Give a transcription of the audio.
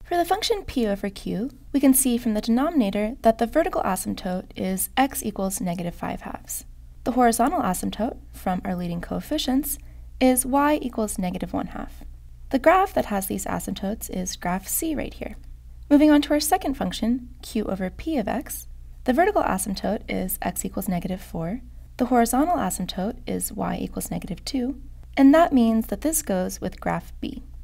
For the function p over q, we can see from the denominator that the vertical asymptote is x equals negative 5/2. The horizontal asymptote, from our leading coefficients, is y equals negative 1/2. The graph that has these asymptotes is graph C right here. Moving on to our second function, q over p of x, the vertical asymptote is x equals negative 4, the horizontal asymptote is y equals negative 2, and that means that this goes with graph B.